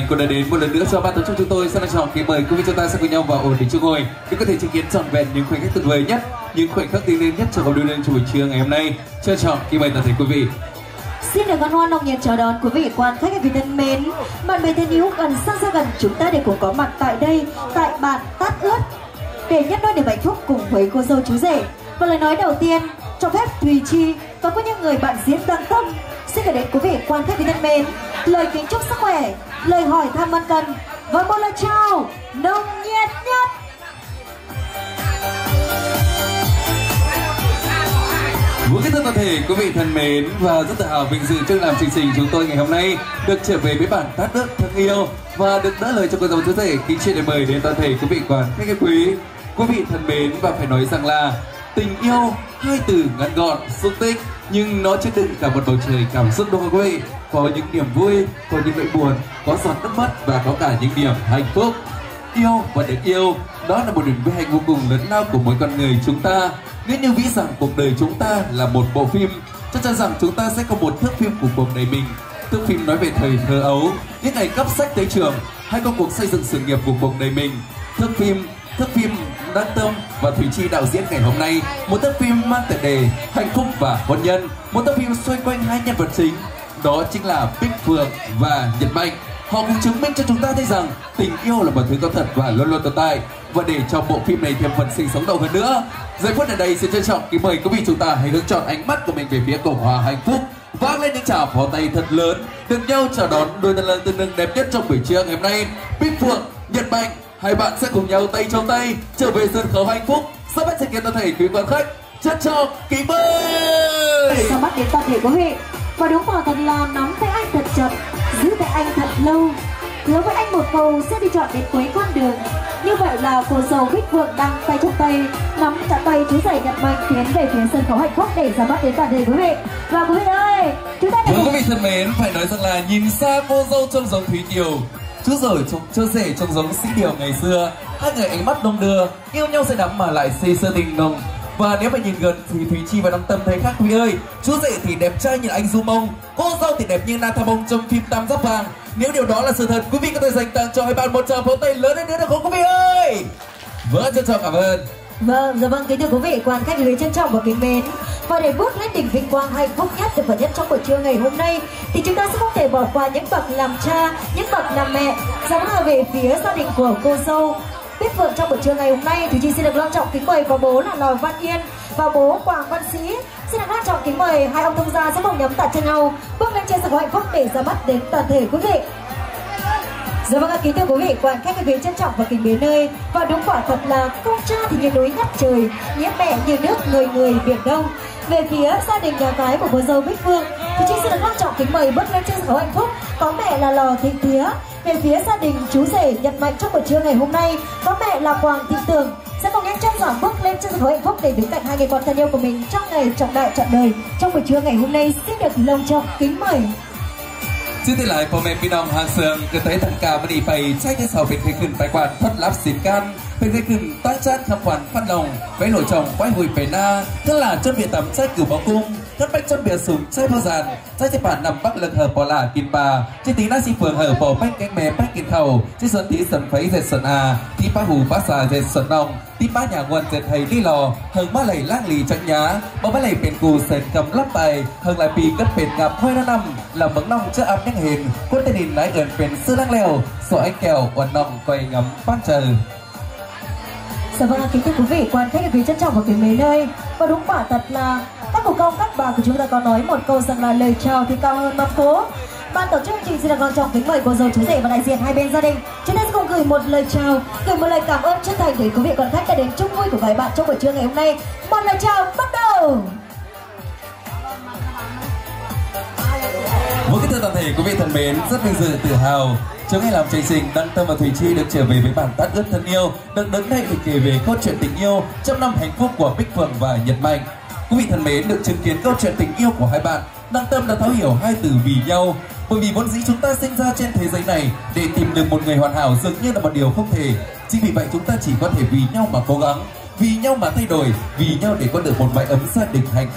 cũng đã đến một lần nữa cho ban tổ chức chúng tôi. Xin chào kính mời quý vị chúng ta sẽ cùng nhau vào ổn định chỗ ngồi để có thể chứng kiến trọn vẹn những khoảnh khắc tuyệt vời nhất, những khoảnh khắc thiêng liêng nhất trong cuộc đưa lên trong buổi trưa ngày hôm nay. Trân trọng kính mời toàn thể quý vị. Xin được hân hoan nồng nhiệt chào đón quý vị quan khách quý thân mến, bạn bè thân yêu gần xa xa gần chúng ta để cùng có mặt tại đây, tại bản Tát Ướt để nhất đôi niềm hạnh phúc cùng với cô dâu chú rể. Và lời nói đầu tiên cho phép Thùy Chi và có những người bạn diễn đang tâm xin gửi đến quý vị quan khách quý thân mến lời kính chúc sức khỏe, lời hỏi thăm ân cần và một lời chào nồng nhiệt nhất. Với cái thân toàn thể quý vị thân mến và rất tự hào vinh dự trước làm chương trình chúng tôi ngày hôm nay được trở về với bản Tát Ướt thân yêu và được đỡ lời cho cô dâu chú rể kính xin để mời đến toàn thể quý vị quan khách quý vị thân mến. Và phải nói rằng là tình yêu hai từ ngắn gọn xúc tích nhưng nó chứa đựng cả một bầu trời cảm xúc đúng không quý vị? Có những niềm vui, có những nỗi buồn, có giọt nước mắt và có cả những niềm hạnh phúc. Yêu và được yêu đó là một niềm vui hạnh vô cùng lớn lao của mỗi con người chúng ta. Nếu như nghĩ rằng cuộc đời chúng ta là một bộ phim, chắc chắn rằng chúng ta sẽ có một thước phim của cuộc đời mình. Thước phim nói về thời thơ ấu, những ngày cấp sách tới trường, hay có cuộc xây dựng sự nghiệp của cuộc đời mình. Thước phim Đăng Tâm và Thùy Chi đạo diễn ngày hôm nay, một thước phim mang tựa đề hạnh phúc và hôn nhân, một thước phim xoay quanh hai nhân vật chính, đó chính là Bích Phượng và Nhật Mạnh. Họ cũng chứng minh cho chúng ta thấy rằng tình yêu là một thứ có thật và luôn luôn tồn tại. Và để cho bộ phim này thêm phần sinh sống động hơn nữa, giây phút ở đây xin trân trọng kính mời quý vị chúng ta hãy hướng tròn ánh mắt của mình về phía Cộng hòa hạnh phúc, vang lên những tràng pháo tay thật lớn, cùng nhau chào đón đôi tân lang tân nương đẹp nhất trong buổi trưa ngày hôm nay, Bích Phượng, Nhật Mạnh. Hai bạn sẽ cùng nhau tay trong tay trở về sân khấu hạnh phúc. Sau bắt chứng kiến toàn thể quý quan khách, trân trọng kính mời. Sau bắt đến toàn thể quý vị và đúng vào thật là nắm tay anh thật chặt, giữ tay anh thật lâu, hứa với anh một câu sẽ đi chọn đến cuối con đường. Như vậy là cô dâu Bích Phượng đang tay trong tay nắm chặt tay chú rể Nhật Mạnh tiến về phía sân khấu hạnh phúc để ra mắt đến toàn thể quý vị. Và quý vị ơi, chúng ta quý vị thân mến, phải nói rằng là nhìn xa cô dâu trông giống Thúy Kiều, chú rể trông giống Sĩ Điều ngày xưa. Hai người ánh mắt đong đưa, yêu nhau say đắm mà lại say sưa tình nồng. Và nếu mà nhìn gần thì Thúy Chi và Đăng Tâm thấy khác quý ơi. Chú rể thì đẹp trai như anh Du Mông, cô dâu thì đẹp như Natha Bông trong phim Tam Giác Vàng. Nếu điều đó là sự thật, quý vị có thể dành tặng cho hai bạn một tràng pháo tay lớn hơn nữa được không quý vị ơi? Vâng, trân trọng cảm ơn. Vâng, kính thưa quý vị quan khách quý trân trọng và kính mến. Và để bước lên đỉnh vinh quang hạnh phúc nhất tuyệt vời nhất trong buổi trưa ngày hôm nay thì chúng ta sẽ không thể bỏ qua những bậc làm cha, những bậc làm mẹ dám là về phía gia đình của cô dâu Bích Phượng trong buổi trưa ngày hôm nay. Thì chị xin được long trọng kính mời có bố là Lò Văn Yên và bố Quảng Văn Sĩ. Xin được long trọng kính mời hai ông thông gia sẽ cùng nhắm tạt chân nhau bước lên trên sân khấu hạnh phúc để ra mắt đến toàn thể quý vị. Dạ vâng, kính thưa quý vị quan khách quý vị trân trọng và kính mến ơi, và đúng quả thật là công cha thì như núi ngất trời, nghĩa mẹ như nước người người biển đông. Về phía gia đình nhà gái của cô dâu Bích Phượng thì chị xin được long trọng kính mời bước lên trên sân khấu hạnh phúc có mẹ là Lò Thị Thía. Về phía gia đình chú rể Nhật Mạnh trong buổi trưa ngày hôm nay có mẹ là Quảng Thị Tường sẽ cùng nhanh chân giảm bước lên trên sân khấu hạnh phúc để đứng cạnh hai người con thân yêu của mình trong ngày trọng đại trọn đời. Trong buổi trưa ngày hôm nay xin được long trọng kính mời. ชื่อที่หลายพ่อแม่พี่น้องหางเสืองก็ได้ทันการมาดีไปใช้แค่เสาเป็นเคยขึ้นไปกว่าทดรับสินกันเป็นเคยขึ้นตั้งจัดคำขวัญฟันลงไว้หลวชงไว้หุยไปหน้าทั้งหลานจนเบียดต่ำใช้กิ่วบอกุ้งทั้งไปจนเบียดสูงใช้พอสันใช้ที่ป่านนำปักเลิกเหอปอลากินปลาที่ตีหน้าสีเฟืองเหอปอแป้งแกงแม่แป้งกินเข่าที่สันติสันไฟเจ็ดสันอาที่ป้าหูป้าสาเจ็ดสันนองที่ป้าหยางวันเจ็ดไทยลี่รอเฮิงมาไหลล่างหลีจังยาบ่มาไหลเป็นกูเสร็จกำลับไปเฮิงหลายปีก็เป็นงับห้อยน้ำลำเมืองน้องเจ้าอับยังเห็นคนแต่ดินไหลเอิญเป็นซื้อล่างแล้วสวยแก้ววันน้องไกวงำป้านเจอ. Dạ vâng, kính thưa quý vị quan khách quý trân trọng và kính mến ơi, và đúng quả thật là các cụ công các bà của chúng ta có nói một câu rằng là lời chào thì cao hơn mặt phố. Ban tổ chức chương trình xin được long trọng kính mời cô dâu chú rể và đại diện hai bên gia đình chúng ta sẽ cùng gửi một lời chào, gửi một lời cảm ơn chân thành đến quý vị quan khách đã đến chung vui của vài bạn trong buổi trưa ngày hôm nay. Một lời chào bắt đầu. Với cái thưa toàn thể quý vị thân mến, rất vinh dự tự hào trước ngày làm chương trình Đăng Tâm và Thùy Chi được trở về với bản Tát Ướt thân yêu, được đứng đây để kể về câu chuyện tình yêu trong năm hạnh phúc của Bích Phượng và Nhật Mạnh. Quý vị thân mến, được chứng kiến câu chuyện tình yêu của hai bạn, Đăng Tâm đã thấu hiểu hai từ vì nhau, bởi vì vốn dĩ chúng ta sinh ra trên thế giới này để tìm được một người hoàn hảo dường như là một điều không thể. Chính vì vậy chúng ta chỉ có thể vì nhau mà cố gắng, vì nhau mà thay đổi, vì nhau để có được một mái ấm gia đình hạnh phúc.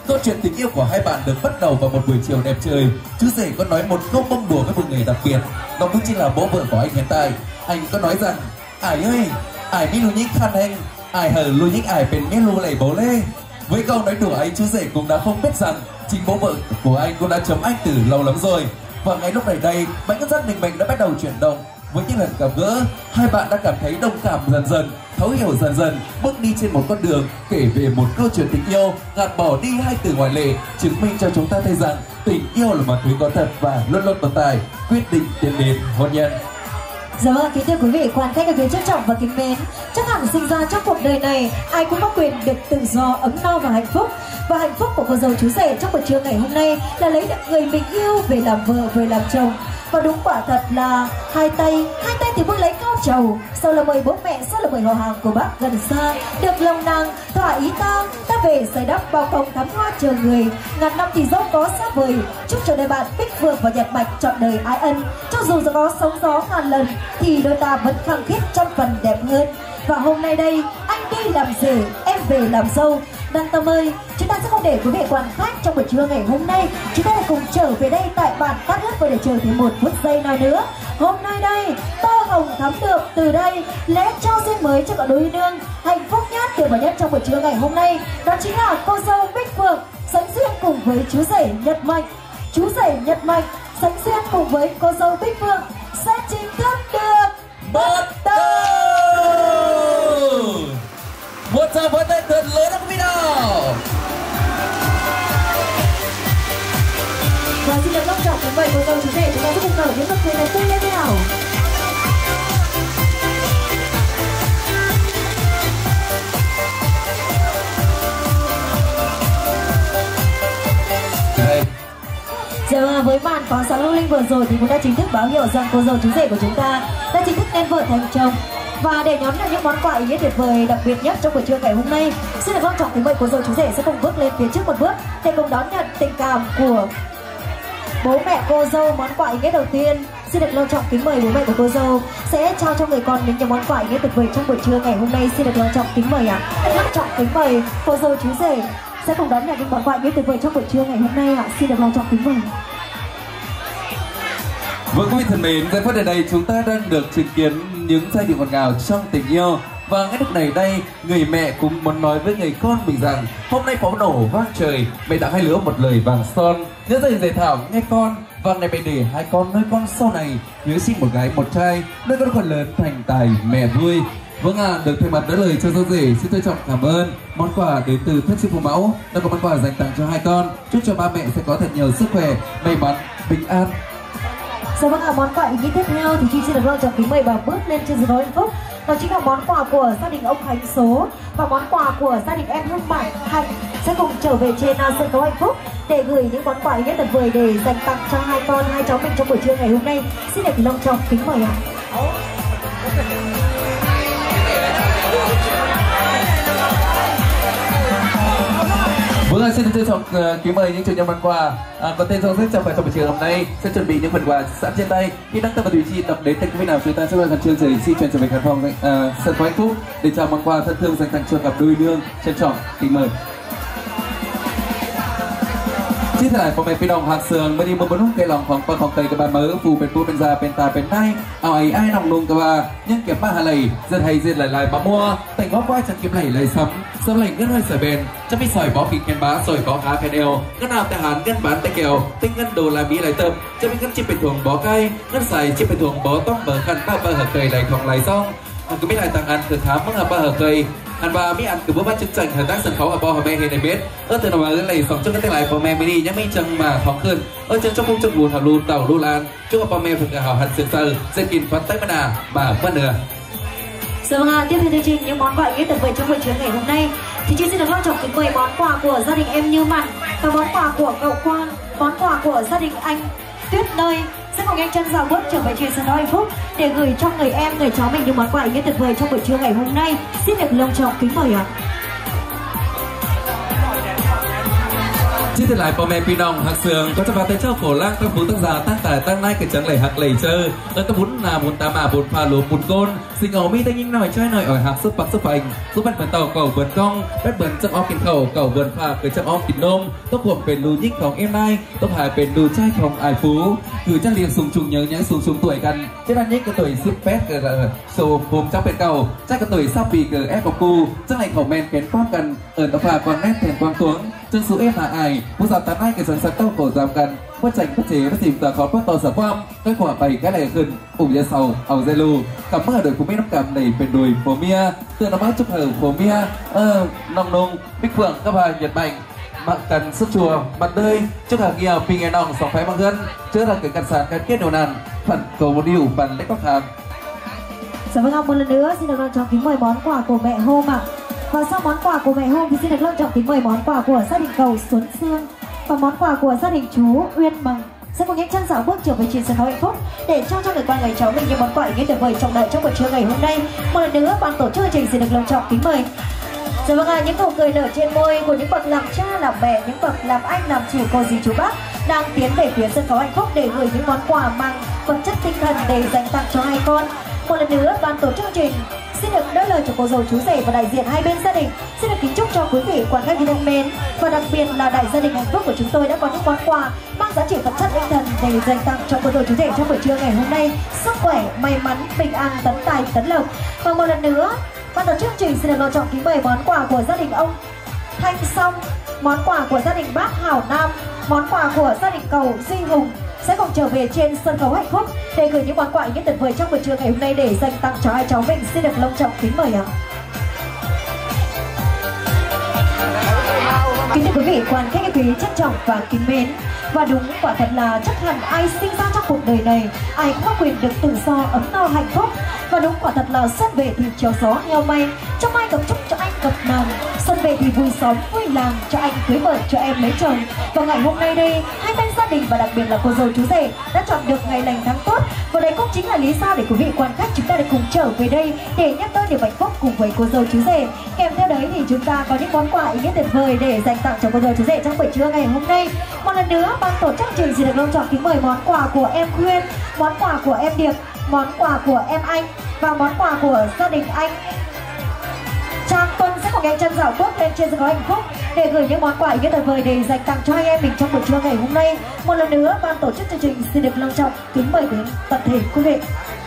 Câu chuyện tình yêu của hai bạn được bắt đầu vào một buổi chiều đẹp trời. Chú rể có nói một câu bông đùa với một người đặc biệt, đó cũng chính là bố vợ của anh hiện tại. Anh có nói rằng: "Ải ơi, ải mi lu nhích khăn anh, ải hở lu nhích ải bên mi lu lầy bố lê." Với câu nói đùa ấy, chú rể cũng đã không biết rằng chính bố vợ của anh cũng đã chấm anh từ lâu lắm rồi. Và ngay lúc này đây, bánh cắt giác định mệnh đã bắt đầu chuyển động. Với những lần gặp gỡ, hai bạn đã cảm thấy đồng cảm dần dần, thấu hiểu dần dần, bước đi trên một con đường kể về một câu chuyện tình yêu, gạt bỏ đi hai từ ngoại lệ, chứng minh cho chúng ta thấy rằng tình yêu là một thứ có thật và luôn luôn tồn tại, quyết định tiến đến hôn nhân. Dạ vâng, kính thưa quý vị, quan khách ở phía trân trọng và kính mến, chắc hẳn sinh ra trong cuộc đời này ai cũng có quyền được tự do, ấm no và hạnh phúc. Và hạnh phúc của cô dâu chú rể trong buổi trưa ngày hôm nay là lấy được người mình yêu về làm vợ, về làm chồng. Và đúng quả thật là hai tay thì bước lấy cao trầu, sau là mời bố mẹ, sau là mời họ hàng của bác gần xa, được lòng nàng thỏa ý ta về xây đắp bao công thắm hoa chờ người. Ngàn năm thì dẫu có xa vời, chúc cho đời bạn bích vượng và nhật bạch trọn đời ái ân. Cho dù có sóng gió ngàn lần thì đôi ta vẫn khăng khít trăm phần đẹp hơn. Và hôm nay đây, anh đi làm rể, em về làm dâu. Đăng Tâm ơi, chúng ta sẽ không để quý vị quan khách trong buổi trưa ngày hôm nay. Chúng ta hãy cùng trở về đây tại bàn tát nước và để chờ thêm một phút giây nào nữa. Hôm nay đây, tơ hồng thắm được từ đây, lễ trao duyên mới cho cả đôi nương. Hạnh phúc nhất, tuyệt vời nhất trong buổi trưa ngày hôm nay, đó chính là cô dâu Bích Phượng sánh duyên cùng với chú rể Nhật Mạnh. Chú rể Nhật Mạnh sánh duyên cùng với cô dâu Bích Phượng sẽ chính thức được bắt đầu. Một tràng vỗ tay thật lớn đó quý vị nào. Và xin được long trọng kính mời cô dâu chú rể chúng ta sẽ cùng nở những nụ cười này tươi lên nào. Giờ với màn pháo sáng lung linh vừa rồi thì cũng đã chính thức báo hiệu rằng cô dâu chú rể của chúng ta đã chính thức nên vợ thành chồng. Và để nhóm được những món quà ý nghĩa tuyệt vời đặc biệt nhất trong buổi trưa ngày hôm nay, xin được long trọng kính mời cô dâu chú rể sẽ cùng bước lên phía trước một bước để cùng đón nhận tình cảm của bố mẹ cô dâu. Món quà ý nghĩa đầu tiên, xin được long trọng kính mời bố mẹ của cô dâu sẽ trao cho người con mình những món quà ý nghĩa tuyệt vời trong buổi trưa ngày hôm nay. Xin được long trọng kính mời long trọng kính mời cô dâu chú rể sẽ cùng đón nhận những món quà ý nghĩa tuyệt vời trong buổi trưa ngày hôm nay ạ. Xin được long trọng kính mời. Vâng, quý vị thân mến, giây phút này chúng ta đang được chứng kiến những giai điệu ngọt ngào trong tình yêu. Và ngay lúc này đây, người mẹ cũng muốn nói với người con mình rằng hôm nay pháo nổ vang trời, mẹ tặng hai lứa một lời vàng son. Nhớ dày dày thảo nghe con, và ngày mẹ để hai con nuôi con sau này, nhớ sinh một gái một trai, nuôi con còn lớn thành tài mẹ vui. Vâng ạ, được thay mặt đỡ lời cho dâu rể, xin trân trọng cảm ơn. Món quà đến từ thất sư phụ mẫu đã có món quà dành tặng cho hai con. Chúc cho ba mẹ sẽ có thật nhiều sức khỏe, may mắn, bình an. Dạ vâng ạ, món quà ý nghĩa tiếp theo thì chị xin được long trọng kính mời bà bước lên trên sân khấu hạnh phúc. Đó chính là món quà của gia đình ông Khánh Số và món quà của gia đình em Hương Mạnh Hạnh sẽ cùng trở về trên sân khấu hạnh phúc để gửi những món quà ý nghĩa tuyệt vời để dành tặng cho hai con, hai cháu mình trong buổi trưa ngày hôm nay. Xin được long trọng kính mời ạ. Vâng, xin trân trọng kính mời những chủ nhân món quà có tên trong sách chào mừng trong buổi chiều hôm nay sẽ chuẩn bị những phần quà sẵn trên tay. Khi đăng tập vào vị trí tập đến tên quý vị nào chúng ta sẽ khẩn trương rời xin chuyển trở về khán phòng sân khấu hạnh phúc để chào món quà thân thương dành tặng cho cặp đôi nương. Trân trọng kính mời. Chia sẻ lại phòng mẹ phi đồng hạt sườn mới đi mua bốn cây lòng phòng phòng tây các bà mớ phù bên pu bên già bên tà bên tay ao ấy ai lòng nung các bà nhưng kiếm ba hà lầy dân hay dân lại bà mua thành góp quay chẳng kiếm lầy sắm lầy ngân hơi sỏi bền chắc biết sỏi bó kịch khen bá sỏi bó cá khen eo ngân nào tại hán ngân bán tay kèo tinh ngân đồ làm mỹ lại tâm chắc biết ngân chip bên thuồng bó cay ngân xài chip bên thuồng bó tóc bờ khăn ba hở cây lại thòng lại xong cứ biết lại tặng ăn từ thám mất ba hở cây ăn ba mỹ ăn từ bữa bắt chân chành hợp tác sân khấu ở bo hầm mẹ này biết từ nào mà cái này sống cho cái tay lại bo mẹ mới đi nhá mấy chân mà phóng khơi chân trong khung chân buồn hào luôn tàu đu lan chúc bo mẹ phải hào hạt sườn sờ dây kín phát tay mà vẫn nữa. Dạ vâng ạ, tiếp theo chương trình những món quà ý nghĩa tuyệt vời trong buổi trưa ngày hôm nay thì chị xin được long trọng kính mời món quà của gia đình em Như Mặn và món quà của cậu Quang, món quà của gia đình anh Tuyết Nơi sẽ cùng anh chân dạo bước trở về trên sân khấu hạnh phúc để gửi cho người em, người cháu mình những món quà ý nghĩa tuyệt vời trong buổi trưa ngày hôm nay. Xin được long trọng kính mời ạ. Trên thế lại Pome Pinong hạc sườn có cho vào tên trao cổ lang các phú tác giả tác tài tăng nay cái trắng lầy hạc lầy chơi ở các bún là bún tám bún pha lúa bún côn sinh ổ mi tây nhìn nổi chơi nổi ở hạc súp bạc súp hành súp bát bẩn tàu cầu vườn cong bát bẩn chấm óc kín khẩu cầu vườn pha cười chấm óc kín nôm tốc huộmเป็นรูยิ่งของเอ็มไอตกหายเป็นรูใช่ของไอฟูคือจะเรียนสูงชุงเยอะแยะสูงชุงtuổiกันเช่นนั้นยิ่งกระตุยซิปแป๊ดเกิดโซ่ภูมิเจ้าเป็นเก่าใช่กระตุยซับปีเกิดแอปกับกูเจ้าไหนของแมนเป็นป้อมกันตะพากวางแน่แทนกวางตวงจึงสู้เอฟหาไอผู้สาวตัดให้เกิดสันสักเต้าโกรธจำกันว่าจังพระเจ้พระสิมต่อขอพระต่อสับความก็ขวาไปแค่ไหนขึ้นอุ่มยาเสาเอาเซลูกับเมื่อโดยคุณไม่น้ำกำในเป็นโดยโฟเมียเตือนน้ำมันจุกเหิมโฟเมียน้องนงบิ๊กเฟืองก็พาหยัดใหม่mặt cần sức chùa mặt đời trước hàng nghèo pin nghe nòng sòng phái bằng gân trước là cái căn sàn cái kết đầu nàn phần cầu một điều phần lấy các hàng. Dạ vâng ạ, một lần nữa xin được long trọng kính mời món quà của mẹ Hôm ạ. Và sau món quà của mẹ Hôm thì xin được long trọng kính mời món quà của gia đình Cầu Xuân Sương và món quà của gia đình chú Uyên Mằng sẽ cùng nhanh chân dạo bước trở về trên sân khấu hạnh phúc để trao cho người con ngày cháu mình những món quà ý nghĩa tuyệt vời trọng đại trong buổi trưa ngày hôm nay. Một lần nữa ban tổ chức chương trình xin được long trọng kính mời. Dạ vâng ạ, những nụ cười nở trên môi của những bậc làm cha làm mẹ, những bậc làm anh làm chủ cô dì chú bác đang tiến về phía sân khấu hạnh phúc để gửi những món quà mang vật chất tinh thần để dành tặng cho hai con. Một lần nữa ban tổ chức chương trình xin được đỡ lời cho cô dâu chú rể và đại diện hai bên gia đình xin được kính chúc cho quý vị quan khách thân mến và đặc biệt là đại gia đình hạnh phúc của chúng tôi đã có những món quà mang giá trị vật chất tinh thần để dành tặng cho cô dâu chú rể trong buổi trưa ngày hôm nay. Sức khỏe, may mắn, bình an, tấn tài, tấn lộc. Và một lần nữa ban tổ chức chương trình xin được long trọng kính mời món quà của gia đình ông Thanh Song, món quà của gia đình bác Hảo Nam, món quà của gia đình Cầu Duy Hùng sẽ cùng trở về trên sân khấu hạnh phúc để gửi những món quà ý nghĩa tuyệt vời trong buổi trưa ngày hôm nay để dành tặng cho hai cháu mình. Xin được long trọng kính mời ạ. Kính thưa quý vị quan khách quý trân trọng và kính mến, và đúng quả thật là chắc hẳn ai sinh ra trong cuộc đời này ai cũng có quyền được tự do ấm no hạnh phúc. Và đúng quả thật là xuân về thì chiều gió heo may, cho mai gặp chúc cho anh gặp nàng, xuân về thì vui xóm vui làng, cho anh cưới vợ cho em lấy chồng. Và ngày hôm nay đây hai bên gia đình và đặc biệt là cô dâu chú rể đã chọn được ngày lành tháng tốt, và đây cũng chính là lý do để quý vị quan khách chúng ta được cùng trở về đây để nhắc tới niềm hạnh phúc cùng với cô dâu chú rể. Kèm theo đấy thì chúng ta có những món quà ý nghĩa tuyệt vời để dành tặng cho cô dâu chú rể trong buổi trưa ngày hôm nay. Một lần nữa ban tổ chức chương trình xin được long trọng kính mời món quà của em Khuyên, món quà của em Điệp, món quà của em Anh và món quà của gia đình anh Trang Tuân sẽ cùng nhanh chân dạo bước lên trên sân khấu hạnh phúc để gửi những món quà ý nghĩa tuyệt vời để dành tặng cho hai em mình trong buổi trưa ngày hôm nay. Một lần nữa ban tổ chức chương trình xin được long trọng kính mời đến toàn thể quý vị.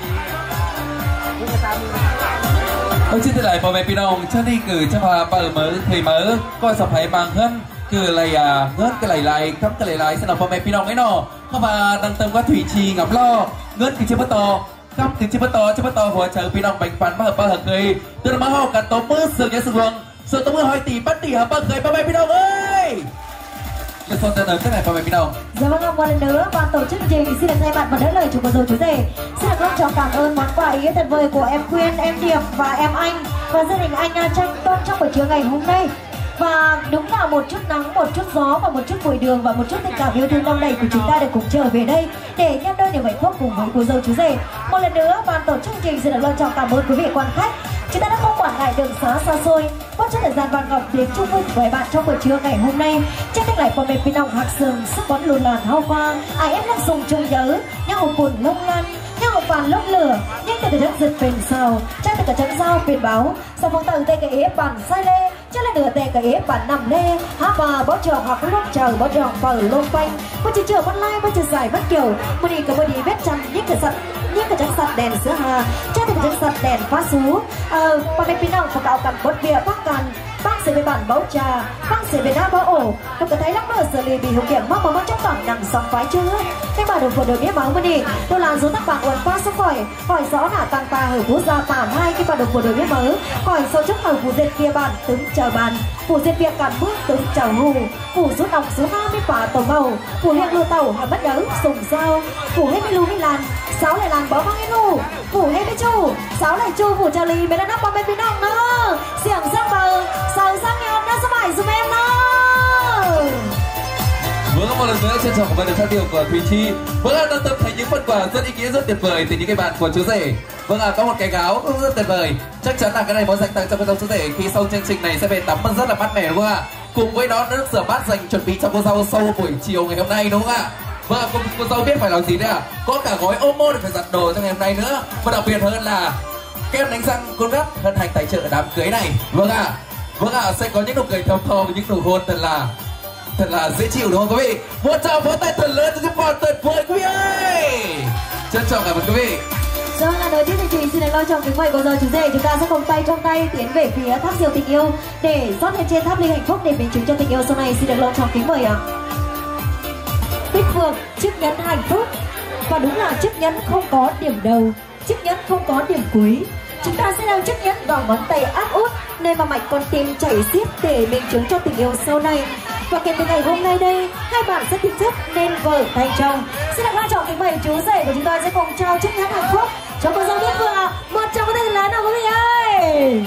Trên thế lại Pome Pinong cho đi cử cho hòa bờ mở thì mở coi sập hay bằng hơn cử lại ngớt cái lại cắm cái lại sẽ là Pome Pinong ấy nọ không mà đăng tâm qua thủy trì ngắm lo ngớt cái chiếc bắt to cắm cái chiếc bắt to hòa chờ Pinong bánh phán mà hợp cười từ đó mà họ cả tố mưa sương nhớ sương sương tố mưa hỏi tỷ bắt tỷ hợp cười Pome Pinong ơi. Được son tên cái này Pome Pinong. Dạ vâng ạ, một lần nữa ban tổ chức chương trình xin được thay mặt và đỡ lời chủ cô dâu chú rể xin được long trọng cảm ơn món quà ý nghĩa tuyệt vời của em Quyên, em Điệp và em Anh và gia đình anh Trang Tôn trong buổi trưa ngày hôm nay. Và đúng là một chút nắng, một chút gió và một chút bụi đường và một chút tình cảm yêu thương đong đầy của chúng ta được cùng trở về đây để nhắc đôi niềm hạnh phúc cùng với cô dâu chú rể. Một lần nữa ban tổ chức chương trình xin được long trọng cảm ơn quý vị quan khách. Chúng ta đã không quản ngại đường xá xa xôi, bất chấp thời gian vàng ngọc đến chung vui với bạn trong buổi trưa ngày hôm nay. Trên cách lại Pome Pinong hạc sườn sức bón lùn làn hao hoa, ai em đang dùng chung nhớ, nhau hồng cồn lông lan, nhau hồng vàng lông lửa, nhưng từ chân giật bền xào, trái từ cả chân dao bền báo, sau phong từ tay cái ép bàn sai lê, cho lên nửa tay cái ép bàn nằm lê, hát và bó trường hoặc lúc chờ bó trường phở lông quanh, một chỉ chờ bắt lai, một chỉ dài bắt kiểu, một đi cả một đi vết chăn những cái sẵn. Nhưng cái trắng sạch đèn sữa hà, trái từ cái trắng sạch đèn phá xú. Pome Pinong và cạo cằn bột bia bắc cằn, bác sẽ về bản báo trà, bác sẽ về đá báo ổ. Không có thấy lắm nữa xử lý bị hữu kiểm mắc mà trong bảng nằm sóng phái chưa. Cái bà đồng phụ được biết báo mà đi, tôi là số tắc bảng uẩn qua số hỏi rõ là tăng ta hở phú gia tản hai cái bà đồng phụ được biết báo. Hỏi số chức hở phú diệt kia bàn tướng chờ bàn, phủ diệt việc cản bước tướng chờ hù, phủ rút nòng số 3 mới phá tổ màu, phủ hiện lừa tàu hàm bất đấu sùng dao, phủ hết lu mới làn. Sáu lại làng bó mang cái nụ, phủ hết cái chu, sáu lại chu phủ trà lì mấy đứa nắp Pome Pinong nữa, xiềng sang bờ, sầu sang nghèo nó sẽ phải giúp em nữa. Vâng, một lần nữa trân trọng cảm ơn được phát biểu của Thùy Chi. Vâng, đang tập thành những phần quà rất ý nghĩa, rất tuyệt vời từ những cái bạn của chú rể. Vâng có một cái áo cũng rất tuyệt vời. Chắc chắn là cái này muốn dành tặng cho cô dâu chú rể khi sau chương trình này sẽ về tắm rất là mát mẻ đúng không ạ? cùng với đó nước rửa bát dành chuẩn bị cho cô dâu sau buổi chiều ngày hôm nay đúng không ạ? Vâng, cô dâu biết phải làm gì đấy ạ? Có cả gói Omo để phải giặt đồ cho ngày hôm nay nữa. Và đặc biệt hơn là kem đánh răng Colgate hân hạnh tài trợ đám cưới này. Vâng ạ. Vâng ạ, sẽ có những nụ cười thơm tho và những nụ hôn thật là dễ chịu đúng không quý vị? Một tràng vỗ tay thật lớn cho chúng con tuyệt vời quý vị ơi. Trân trọng cảm ơn quý vị. Rồi là đầu tiên thì xin được lo trọng kính mời cô dâu chú rể, chúng ta sẽ cùng tay trong tay tiến về phía tháp diều tình yêu để rót lên trên tháp ly hạnh phúc để minh chứng cho tình yêu sau này. Xin được lo trọng kính mời ạ. Bích Phượng chiếc nhẫn hạnh phúc, và đúng là chiếc nhẫn không có điểm đầu, chiếc nhẫn không có điểm cuối. Chúng ta sẽ đeo chiếc nhẫn vào ngón tay áp út nơi mà mạch con tim chảy xiết để minh chứng cho tình yêu sau này. Và kể từ ngày hôm nay đây, hai bạn sẽ chính thức nên vợ thành chồng. Xin được quan trọng kính mời chú rể của chúng ta sẽ cùng trao chiếc nhẫn hạnh phúc cho cô dâu Bích Phượng ạ. Một tràng vỗ tay lớn nào quý vị ơi.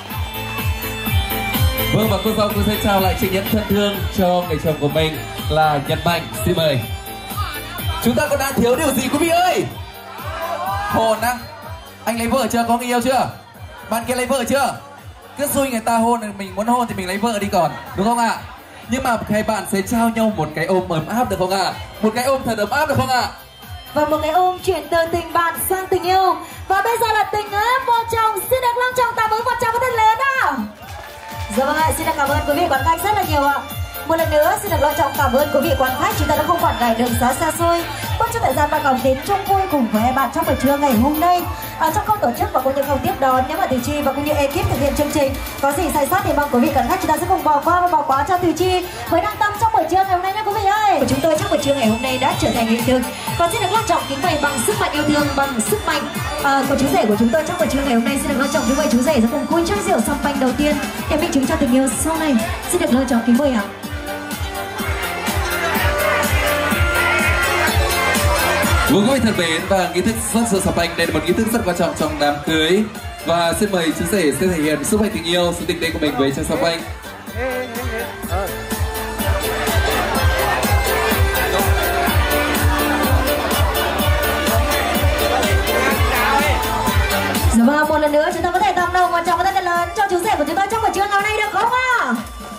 Vâng, và cô dâu cũng sẽ trao lại chiếc nhẫn thân thương cho người chồng của mình là Nhật Mạnh. Xin mời. Chúng ta còn đang thiếu điều gì quý vị ơi? Hôn á. Anh lấy vợ chưa? Có người yêu chưa? Bạn kia lấy vợ chưa? Cứ xui người ta hôn, mình muốn hôn thì mình lấy vợ đi còn, đúng không ạ? Nhưng mà hai bạn sẽ trao nhau một cái ôm ấm áp được không ạ? Một cái ôm thật ấm áp được không ạ? Và một cái ôm chuyển từ tình bạn sang tình yêu. Và bây giờ là tình ấm vợ chồng. Xin được long trọng tạm ứng một tràng vỗ tay lớn ạ. Dạ vâng ạ, xin được cảm ơn quý vị quan khách rất là nhiều ạ. Một lần nữa xin được long trọng cảm ơn quý vị quan khách, chúng ta đã không quản ngại đường xá xa xôi mất cho thời gian và cảm đến chung vui cùng với hai bạn trong buổi trưa ngày hôm nay. Trong khâu tổ chức và cũng như khâu tiếp đón, nếu mà Thùy Chi và cũng như ekip thực hiện chương trình có gì sai sót thì mong quý vị quan khách chúng ta sẽ cùng bỏ qua và bỏ qua cho Thùy Chi với năng tâm trong buổi trưa ngày hôm nay nha quý vị ơi. Của chúng tôi trong buổi trưa ngày hôm nay đã trở thành hiện thực. Còn xin được long trọng kính mời bằng sức mạnh yêu thương, bằng sức mạnh của chú rể của chúng tôi trong buổi trưa ngày hôm nay. Xin được long trọng kính mời chú rể sẽ cùng cúi chén rượu champagne đầu tiên để minh chứng cho tình yêu sau này. Xin được long trọng kính mời ạ. Vâng quý vị thân mến, và nghi thức rót rượu champagne đây là một nghi thức rất quan trọng trong đám cưới. Và xin mời chú rể sẽ thể hiện sức mạnh tình yêu, sự tinh tế của mình với chén champagne. Dạ vâng, một lần nữa chúng ta có thể tặng đầu một tràng vỗ tay lớn cho chú rể của chúng tôi trong buổi trưa ngày hôm nay được không ạ?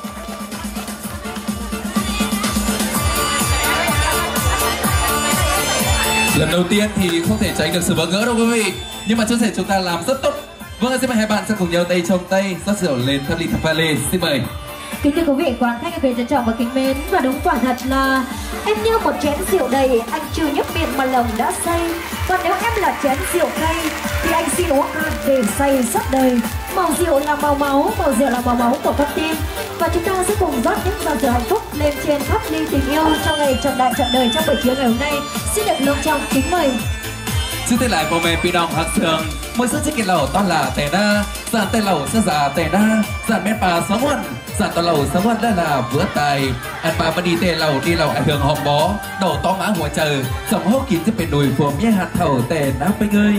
Lần đầu tiên thì không thể tránh được sự bỡ ngỡ đâu quý vị, nhưng mà chú rể chúng ta làm rất tốt. Vâng, xin mời hai bạn sẽ cùng nhau tay trong tay rót rượu lên tháp ly tháp vale. Xin mời. Kính thưa quý vị quan khách quý trân trọng và kính mến, và đúng quả thật là em như một chén rượu đầy, anh chưa nhấp miệng mà lòng đã say. Còn nếu em là chén rượu cay thì anh xin uống cạn để say suốt đời. Màu rượu là màu máu, màu rượu là màu máu của con tim. Và chúng ta sẽ cùng rót những giọt rượu hạnh phúc lên trên tháp ly tình yêu trong ngày trọn đại trọn đời trong buổi trưa ngày hôm nay. Xin được long trọng kính mời. Xin tên lại bố mẹ Pinong Hạc Sương. Mỗi sự chiếc lẩu toàn là tè na, giàn tên lẩu sẽ già tè na, giàn mét bà sống huân, giàn toàn lẩu sống huân đây là vữa tài. Anh bà đi tè lẩu đi lẩu ảnh hưởng hòm bó, đầu to mãหัว chờ, dòng hốc kín giúp bên đùi phùm nhé hạt thầu tè na bên ơi.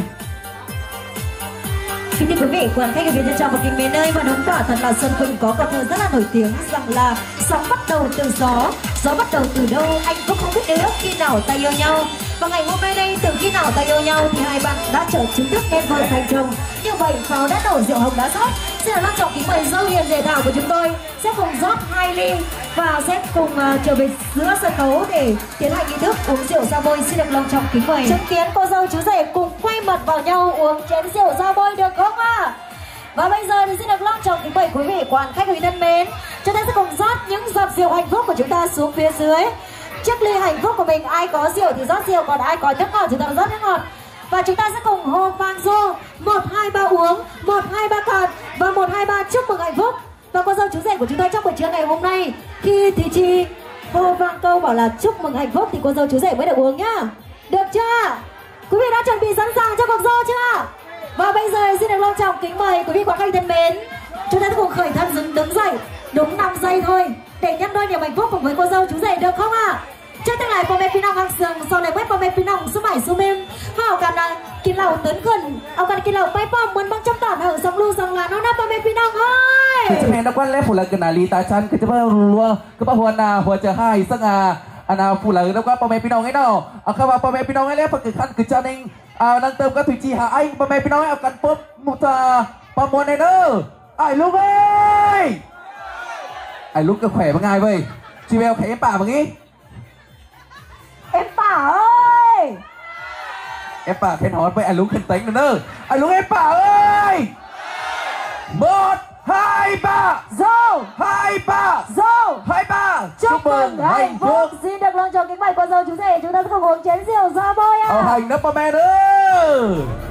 Kính thưa quý vị, quan khách quý vị trân trọng và kính mến ơi, và đúng quả thật là Xuân Quỳnh có câu thơ rất là nổi tiếng rằng là sóng bắt đầu từ gió bắt đầu từ đâu anh cũng không biết được khi nào ta yêu nhau. Và ngày hôm nay đây, từ khi nào ta yêu nhau thì hai bạn đã trở chính thức nên vợ thành chồng. Như vậy pháo đã nổ, rượu hồng đã rót. Xin long trọng kính mời dâu hiền rể thảo của chúng tôi sẽ cùng rót 2 ly và sẽ cùng trở về giữa sân khấu để tiến hành nghi thức uống rượu ra bôi. Xin được long trọng kính mời chứng kiến cô dâu chú rể cùng quay mặt vào nhau uống chén rượu ra bôi được không ạ? Và bây giờ thì xin được long trọng kính mời quý vị quan khách quý vị thân mến, chúng ta sẽ cùng rót những giọt rượu hạnh phúc của chúng ta xuống phía dưới chiếc ly hạnh phúc của mình. Ai có rượu thì rót rượu, còn ai có nước ngọt thì ta rót nước ngọt. Và chúng ta sẽ cùng hô vang rô 1, 2, 3 uống, 1, 2, 3 cạn và 1, 2, 3 chúc mừng hạnh phúc. Và cô dâu chú rể của chúng tôi trong buổi trưa ngày hôm nay, khi Thùy Chi hô vang câu bảo là chúc mừng hạnh phúc thì cô dâu chú rể mới được uống nhá. Được chưa? Quý vị đã chuẩn bị sẵn sàng cho cuộc dô chưa? Và bây giờ xin được long trọng kính mời quý vị quan khách thân mến, chúng ta sẽ cùng khởi thân đứng dậy đúng 5 giây thôi để nhân đôi niềm hạnh phúc cùng với cô dâu chú rể được không ạ? Trước tương lai bố mẹ Pinong Hạc Sương, sau này quét bố mẹ Pinong số 7 số mềm họ cần kín lẩu tấn khẩn, ông cần kín lẩu bay bom muốn băng trong tản ở sông lưu rằng là nó nắp bố mẹ Pinong ơi. Kita main dapat level lagi na lita chan kita baru kepahuan na huan hai sang ana pula dapat bố mẹ Pinong ấy đâu, kalau bố mẹ Pinong ấy level kekan kecaning nang term các Thùy Chi hạ anh bố mẹ Pinong ấy akan pop một pamuan này nữa, ai luôn ơi. Ai lúc cái khỏe bằng ai vậy? Chị Bèo khẽ em bà bằng ý. Em Bảo ơi. Em bà khen hót với ai lúc khen tính nữa nơ. Ai lúc em bà ơi. 1, 2, 3. Dâu 2, 3. Dâu 2, 3. chúc mừng hạnh phúc. Xin được long trọng kính mời cô dâu chú rể, chúng ta sẽ cùng uống chén rượu ra bôi ạ. Hành đó ba mẹ nữa.